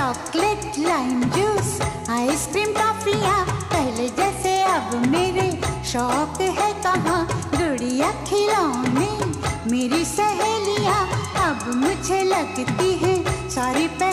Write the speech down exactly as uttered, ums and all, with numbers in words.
Chocolate lime juice ice cream टॉफियाँ पहले जैसे अब मेरे शौक है कहाँ। गुड़िया खिलौने मेरी सहेलियाँ अब मुझे लगती है सारी।